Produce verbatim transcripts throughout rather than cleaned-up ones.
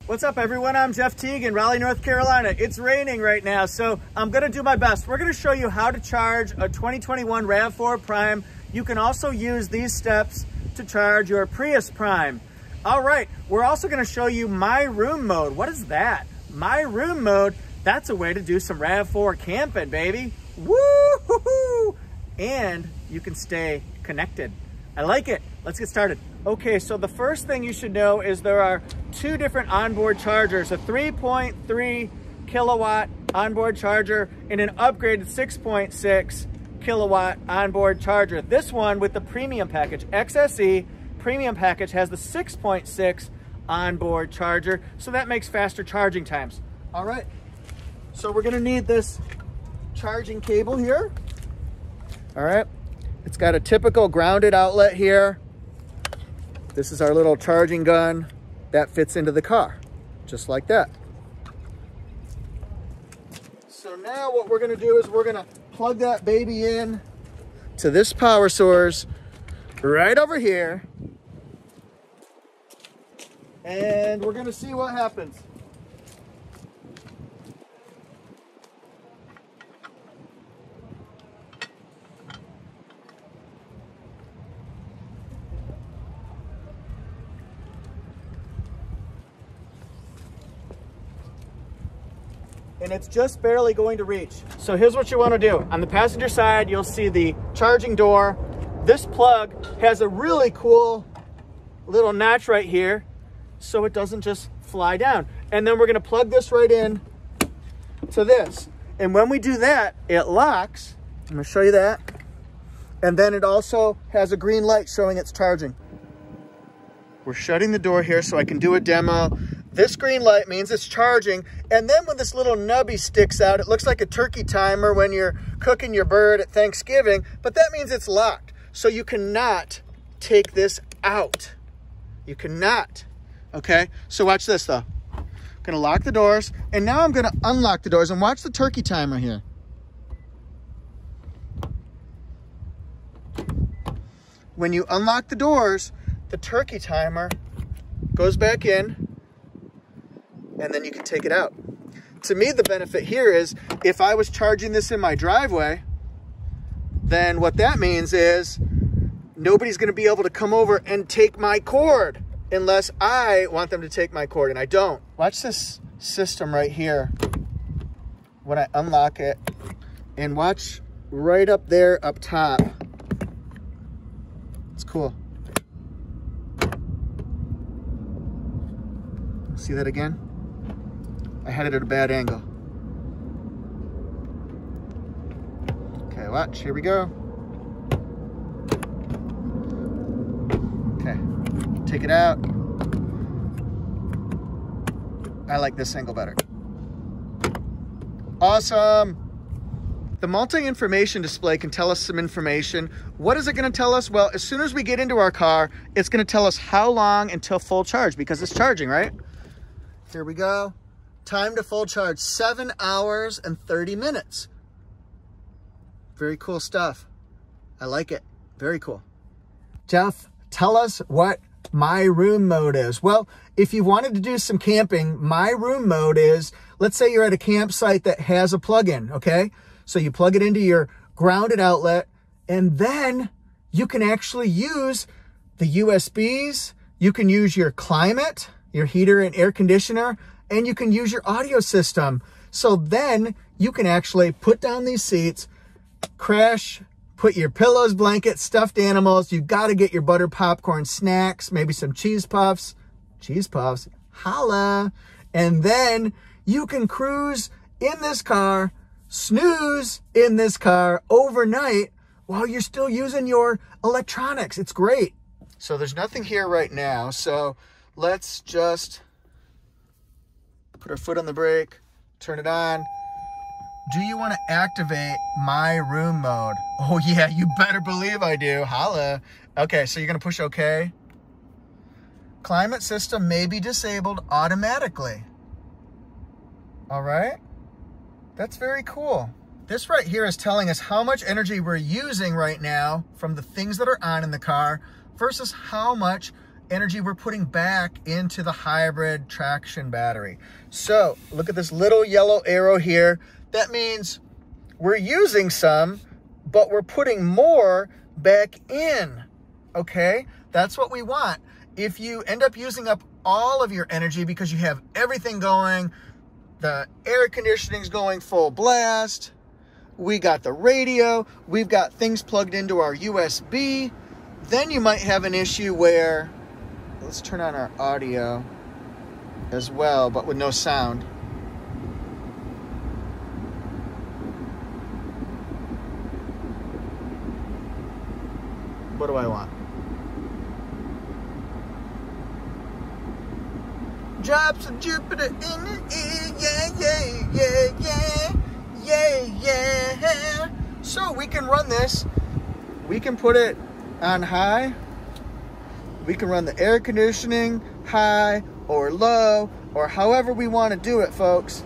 What's up everyone, I'm Jeff Teague in Raleigh, North Carolina. It's raining right now, so I'm gonna do my best. We're gonna show you how to charge a twenty twenty-one RAV four Prime. You can also use these steps to charge your Prius Prime. All right, we're also gonna show you My Room Mode. What is that? My Room Mode, that's a way to do some RAV four camping, baby. Woo-hoo-hoo! And you can stay connected. I like it. Let's get started. Okay, so the first thing you should know is there are two different onboard chargers, a three point three kilowatt onboard charger and an upgraded six point six kilowatt onboard charger. This one with the premium package, X S E premium package, has the six point six onboard charger, so that makes faster charging times. All right, so we're gonna need this charging cable here. All right, it's got a typical grounded outlet here. This is our little charging gun that fits into the car, just like that. So now what we're gonna do is we're gonna plug that baby in to this power source right over here. And we're gonna see what happens. And it's just barely going to reach. So here's what you want to do. On the passenger side, you'll see the charging door. This plug has a really cool little notch right here, so it doesn't just fly down. And then we're going to plug this right in to this. And when we do that, it locks. I'm going to show you that. And then it also has a green light showing it's charging. We're shutting the door here so I can do a demo. This green light means it's charging. And then when this little nubby sticks out, it looks like a turkey timer when you're cooking your bird at Thanksgiving, but that means it's locked. So you cannot take this out. You cannot, okay? So watch this though. I'm gonna lock the doors, and now I'm gonna unlock the doors, and watch the turkey timer here. When you unlock the doors, the turkey timer goes back in, and then you can take it out. To me, the benefit here is if I was charging this in my driveway, then what that means is nobody's gonna be able to come over and take my cord unless I want them to take my cord, and I don't. Watch this system right here when I unlock it, and watch right up there up top. It's cool. See that again? I had it at a bad angle. Okay, watch, here we go. Okay, take it out. I like this angle better. Awesome. The multi-information display can tell us some information. What is it gonna tell us? Well, as soon as we get into our car, it's gonna tell us how long until full charge, because it's charging, right? Here we go. Time to full charge, seven hours and thirty minutes. Very cool stuff. I like it. Very cool. Jeff, tell us what My Room Mode is. Well, if you wanted to do some camping, My Room Mode is, let's say you're at a campsite that has a plug-in, okay? So you plug it into your grounded outlet, and then you can actually use the U S Bs. You can use your climate, your heater and air conditioner, and you can use your audio system. So then you can actually put down these seats, crash, put your pillows, blankets, stuffed animals. You got to get your butter popcorn snacks, maybe some cheese puffs, cheese puffs, holla. And then you can cruise in this car, snooze in this car overnight while you're still using your electronics. It's great. So there's nothing here right now. So let's just put our foot on the brake, turn it on. Do you want to activate My Room Mode? Oh yeah, you better believe I do. Holla. Okay, so you're going to push OK. Climate system may be disabled automatically. All right. That's very cool. This right here is telling us how much energy we're using right now from the things that are on in the car versus how much energy we're putting back into the hybrid traction battery. So look at this little yellow arrow here. That means we're using some, but we're putting more back in, okay? That's what we want. If you end up using up all of your energy because you have everything going, the air conditioning's going full blast, we got the radio, we've got things plugged into our U S B, then you might have an issue where, let's turn on our audio as well, but with no sound. What do I want? Drops of Jupiter in the air, yeah, yeah, yeah, yeah, yeah, yeah. So we can run this. We can put it on high. We can run the air conditioning high or low or however we want to do it, folks.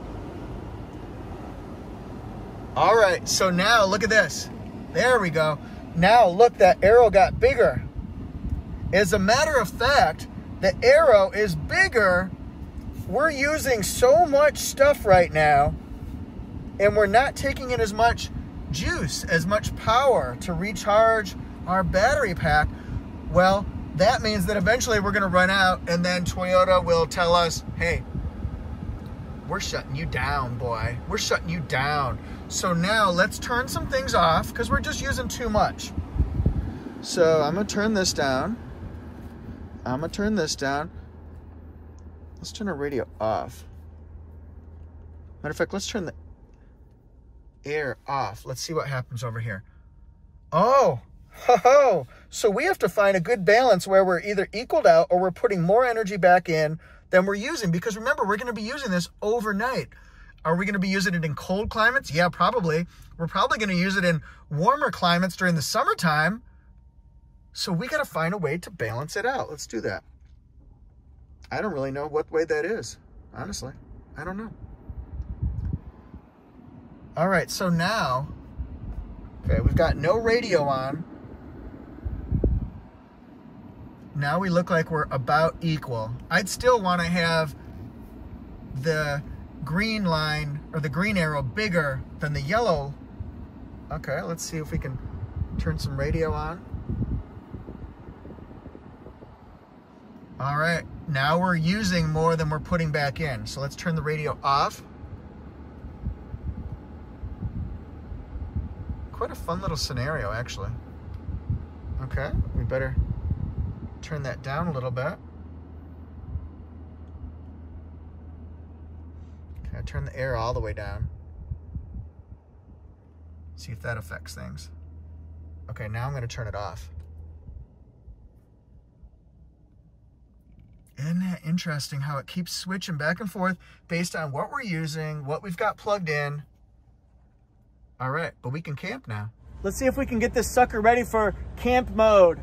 All right, so now look at this. There we go. Now look, that arrow got bigger. As a matter of fact, the arrow is bigger. We're using so much stuff right now, and we're not taking in as much juice, as much power to recharge our battery pack. Well, that means that eventually we're gonna run out, and then Toyota will tell us, hey, we're shutting you down, boy. We're shutting you down. So now let's turn some things off because we're just using too much. So I'm gonna turn this down. I'm gonna turn this down. Let's turn our radio off. Matter of fact, let's turn the air off. Let's see what happens over here. Oh, ho, ho. So we have to find a good balance where we're either equaled out or we're putting more energy back in than we're using. Because remember, we're gonna be using this overnight. Are we gonna be using it in cold climates? Yeah, probably. We're probably gonna use it in warmer climates during the summertime. So we got to find a way to balance it out. Let's do that. I don't really know what way that is, honestly. I don't know. All right, so now, okay, we've got no radio on. Now we look like we're about equal. I'd still want to have the green line or the green arrow bigger than the yellow. Okay, let's see if we can turn some radio on. All right, now we're using more than we're putting back in. So let's turn the radio off. Quite a fun little scenario, actually. Okay, we better turn that down a little bit. Okay, turn the air all the way down. See if that affects things. Okay, now I'm gonna turn it off. Isn't that interesting how it keeps switching back and forth based on what we're using, what we've got plugged in. All right, but we can camp now. Let's see if we can get this sucker ready for camp mode.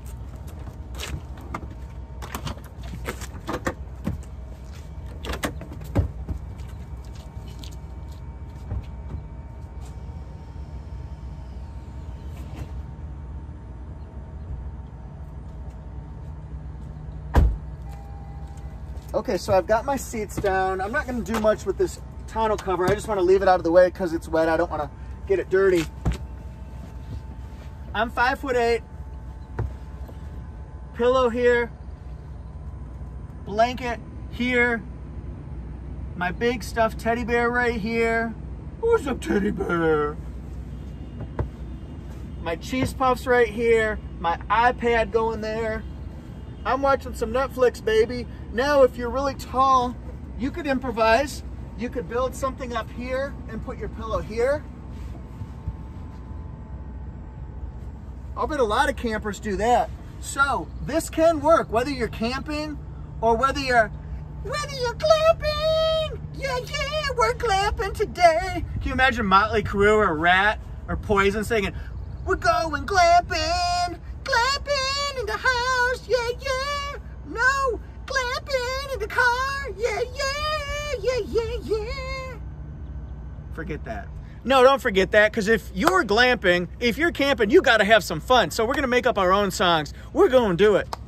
Okay, so I've got my seats down. I'm not gonna do much with this tonneau cover. I just wanna leave it out of the way because it's wet. I don't wanna get it dirty. I'm five foot eight. Pillow here. Blanket here. My big stuffed teddy bear right here. Who's a teddy bear? My cheese puffs right here. My iPad going there. I'm watching some Netflix, baby. Now, if you're really tall, you could improvise. You could build something up here and put your pillow here. I'll bet a lot of campers do that. So this can work, whether you're camping or whether you're, whether you're glamping. Yeah, yeah, we're glamping today. Can you imagine Motley Crue or Rat or Poison singing, we're going glamping, glamping in the house, yeah, yeah. No, glamping in the car, yeah, yeah, yeah, yeah, yeah. Forget that. No, don't forget that, because if you're glamping, if you're camping, you got to have some fun. So we're going to make up our own songs. We're going to do it.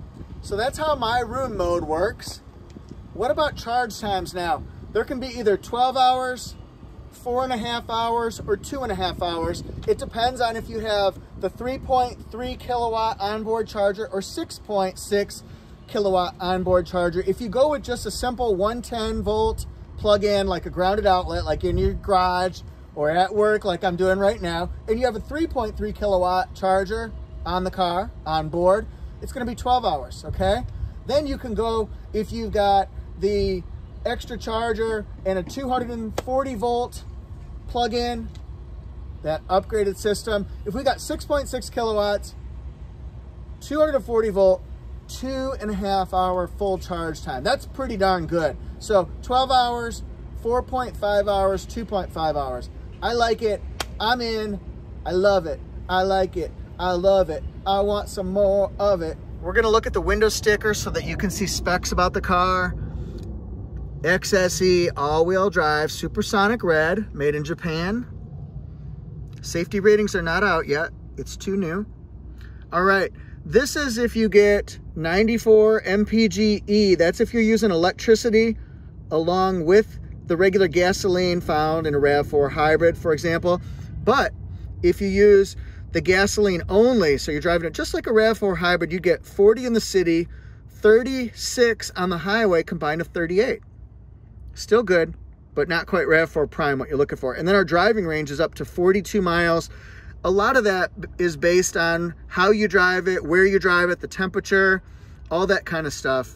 So that's how my room mode works. What about charge times now? There can be either twelve hours, four and a half hours, or two and a half hours. It depends on if you have the three point three kilowatt onboard charger or six point six kilowatt onboard charger. If you go with just a simple one ten volt plug-in, like a grounded outlet, like in your garage or at work, like I'm doing right now, and you have a three point three kilowatt charger on the car, on board, it's gonna be twelve hours, okay? Then you can go, if you've got the extra charger and a two hundred forty volt plug-in, that upgraded system, if we got six point six kilowatts, two hundred forty volt, two and a half hour full charge time. That's pretty darn good. So twelve hours, four point five hours, two point five hours. I like it. I'm in. I love it. I like it. I love it. I want some more of it. We're gonna look at the window sticker so that you can see specs about the car. X S E all-wheel drive, supersonic red, made in Japan. Safety ratings are not out yet. It's too new. All right, this is if you get ninety-four M P G E. That's if you're using electricity along with the regular gasoline found in a RAV four hybrid, for example. But if you use the gasoline only, so you're driving it just like a RAV four hybrid, you get forty in the city, thirty-six on the highway, combined of thirty-eight. Still good, but not quite RAV four Prime, what you're looking for. And then our driving range is up to forty-two miles. A lot of that is based on how you drive it, where you drive it, the temperature, all that kind of stuff.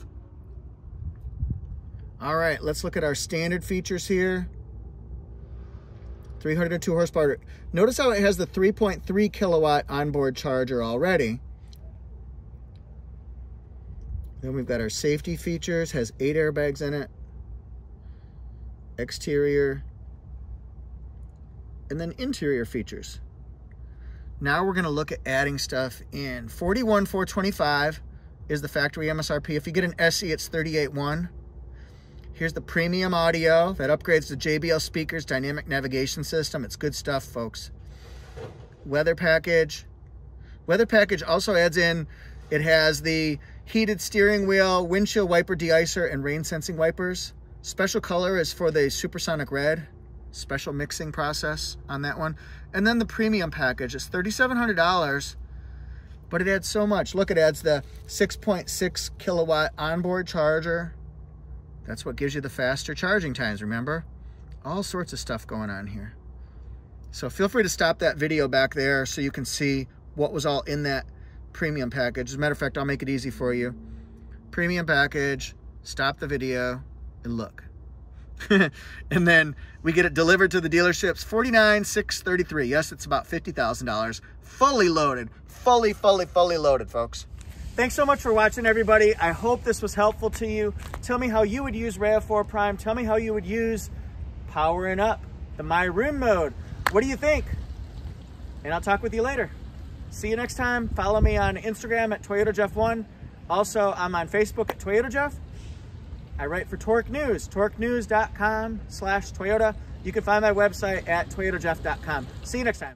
All right, let's look at our standard features here. three hundred two horsepower. Notice how it has the three point three kilowatt onboard charger already. Then we've got our safety features, has eight airbags in it. Exterior. And then interior features. Now we're gonna look at adding stuff in. forty-one thousand four hundred twenty-five is the factory M S R P. If you get an S E, it's thirty-eight thousand one hundred. Here's the premium audio that upgrades the J B L speakers, dynamic navigation system. It's good stuff, folks. Weather package. Weather package also adds in, it has the heated steering wheel, windshield wiper deicer, and rain sensing wipers. Special color is for the supersonic red. Special mixing process on that one. And then the premium package is thirty-seven hundred dollars, but it adds so much. Look, it adds the six point six kilowatt onboard charger. That's what gives you the faster charging times, remember? All sorts of stuff going on here. So feel free to stop that video back there so you can see what was all in that premium package. As a matter of fact, I'll make it easy for you. Premium package, stop the video, and look. And then we get it delivered to the dealerships, forty-nine thousand six hundred thirty-three dollars. Yes, it's about fifty thousand dollars. Fully loaded. Fully, fully, fully loaded, folks. Thanks so much for watching, everybody. I hope this was helpful to you. Tell me how you would use RAV four Prime. Tell me how you would use powering up the My Room mode. What do you think? And I'll talk with you later. See you next time. Follow me on Instagram at Toyota Jeff one. Also, I'm on Facebook at Toyota Jeff. I write for Torque News, torque news dot com slash Toyota. You can find my website at toyota jeff dot com. See you next time.